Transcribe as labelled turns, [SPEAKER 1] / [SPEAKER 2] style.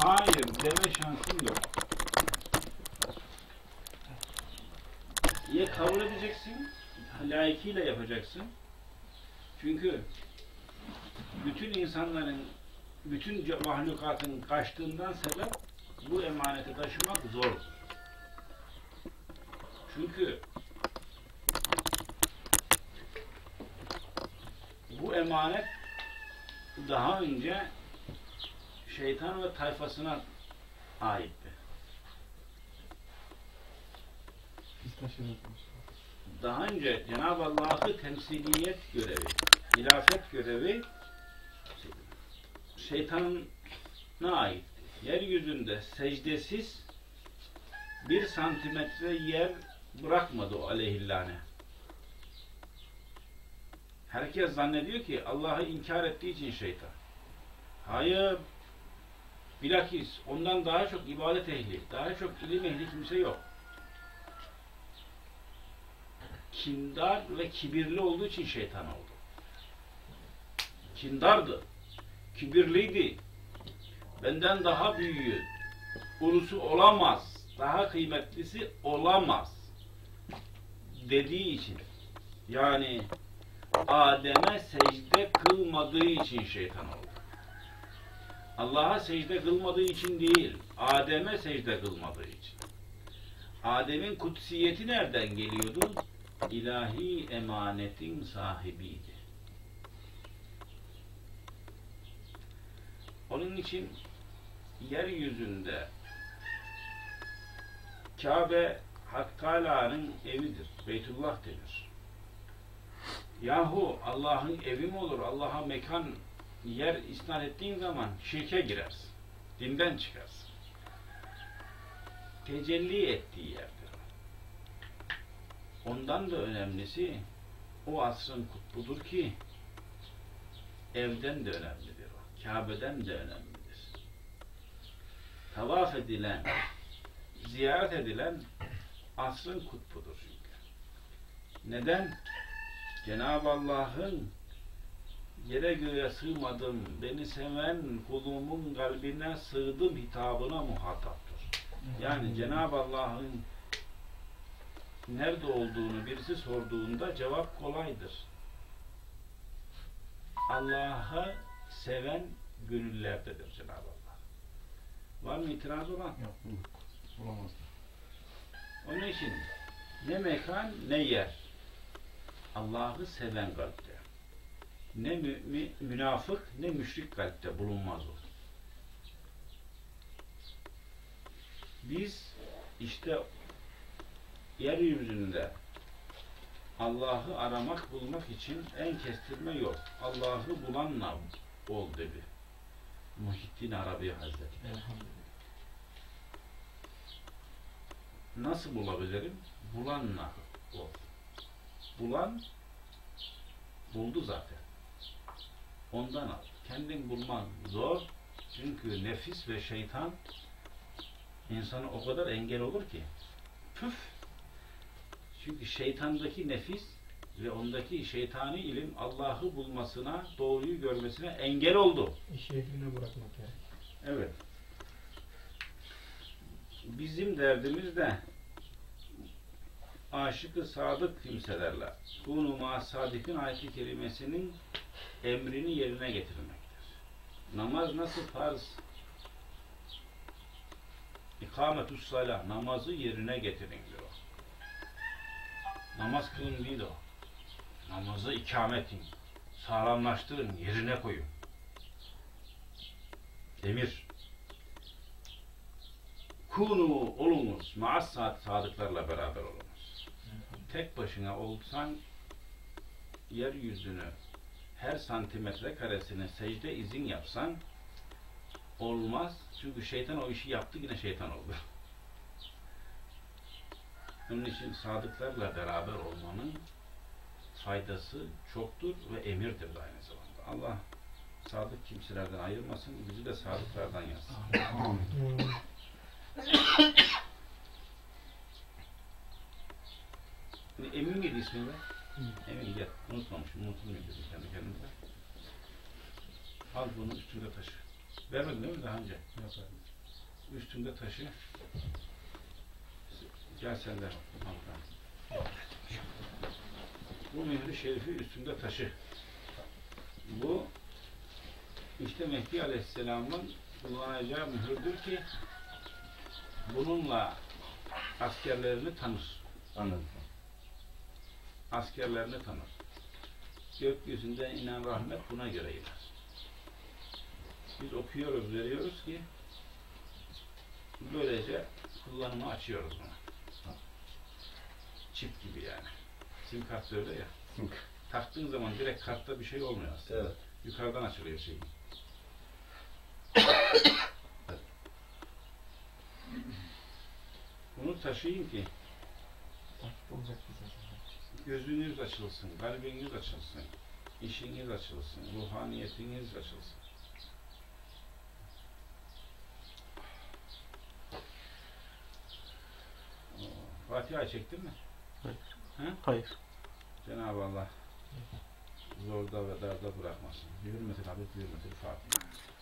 [SPEAKER 1] hayır deme şansın yok. Ya kabul edeceksin, layıkıyla yapacaksın. Çünkü bütün insanların, bütün mahlukatın kaçtığından sebep bu emaneti taşımak zordur. Çünkü bu emanet daha önce şeytan ve tayfasına aitti. Daha önce Cenab-ı Allah'ı temsiliyet görevi, hilafet görevi şeytanına aitti. Yeryüzünde secdesiz 1 santimetre yer bırakmadı o aleyhillâne. Herkes zannediyor ki Allah'ı inkar ettiği için şeytan. Hayır. Bilakis ondan daha çok ibadet ehli, daha çok ilim ehli kimse yok. Kindar ve kibirli olduğu için şeytan oldu. Kindardı. Kibirliydi. Benden daha büyüğü, ulusu olamaz. Daha kıymetlisi olamaz. Dediği için. Yani Adem'e secde kılmadığı için şeytan oldu. Allah'a secde kılmadığı için değil, Adem'e secde kılmadığı için. Adem'in kutsiyeti nereden geliyordu? İlahi emanetin sahibiydi. Onun için yeryüzünde Kabe Hak Teâlâ'nın evidir, Beytullah denir. Yahu Allah'ın evi mi olur? Allah'a mekan, yer isnat ettiğin zaman şirke girersin. Dinden çıkarsın. Tecelli ettiği yerdir. Ondan da önemlisi o asrın kutbudur ki evden de önemlidir o. Kabe'den de önemlidir. Tavaf edilen, ziyaret edilen asrın kutbudur çünkü. Neden? Cenab-ı Allah'ın yere göğe sığmadım, beni seven kulumun kalbine sığdım hitabına muhataptır. Yani Cenab-ı Allah'ın nerede olduğunu birisi sorduğunda cevap kolaydır. Allah'ı seven gönüllerdedir Cenab-ı Allah. Var mı itiraz olan?
[SPEAKER 2] Yok, olamaz.
[SPEAKER 1] Onun için ne mekan ne yer. Allah'ı seven kalpte. Ne münafık ne müşrik kalpte bulunmaz o. Biz işte yeryüzünde Allah'ı aramak, bulmak için en kestirme yol. Allah'ı bulanla ol dedi Muhyiddin Arabi Hazretleri. Nasıl bulabilirim? Bulanla ol. Bulan buldu zaten. Ondan al. Kendin bulman zor. Çünkü nefis ve şeytan insana o kadar engel olur ki. Püf! Çünkü şeytandaki nefis ve ondaki şeytani ilim Allah'ı bulmasına, doğruyu görmesine engel oldu.
[SPEAKER 3] İş ehline bırakmak gerek.
[SPEAKER 1] Evet. Bizim derdimiz de aşık-ı sadık kimselerle kûnû mâ-sâdikîn ayet-i kerimesinin emrini yerine getirmektir. Namaz nasıl farz? İkâmetü's-salâh, namazı yerine getirin diyor. Namaz kılın değil o. Namazı ikametin, sağlamlaştırın, yerine koyun. Emir. Kûnû olunuz, ma'as sadıklarla beraber olunuz. Tek başına olsan yeryüzünü her santimetre karesine secde izin yapsan olmaz. Çünkü şeytan o işi yaptı, yine şeytan oldu. Onun için sadıklarla beraber olmanın faydası çoktur ve emirdir de aynı zamanda. Allah sadık kimselerden ayırmasın, bizi de sadıklardan yazsın. Emin miydi ismi be? Emin gel. Unutmamışım. Unutulmuyor dedim kendi kendime. Al bunu üstünde taşı. Vermedin değil mi daha önce?
[SPEAKER 2] Yok.
[SPEAKER 1] üstünde taşı. Gel sen de. Bu mührü şerifi üstünde taşı. Bu işte Mehdi Aleyhisselam'ın kullanacağı mühürdür ki bununla askerlerini tanır.
[SPEAKER 2] Anladım.
[SPEAKER 1] Askerlerini tanır. Gökyüzünden inen rahmet buna göre iner. Biz okuyoruz, veriyoruz ki böylece kullanımı açıyoruz buna. Çip gibi yani. Sim kart öyle ya. Taktığın zaman direkt kartta bir şey olmuyor aslında.
[SPEAKER 2] Evet.
[SPEAKER 1] Yukarıdan açılıyor şey. Bunu taşıyın ki gözünüz açılsın, kalbiniz açılsın, işiniz açılsın, ruhaniyetiniz açılsın. Fatiha çektin mi?
[SPEAKER 3] Hayır.
[SPEAKER 1] He?
[SPEAKER 3] Hayır.
[SPEAKER 1] Cenab-ı Allah zorda ve darda bırakmasın. Hürmetil Habib, hürmetil Fatiha.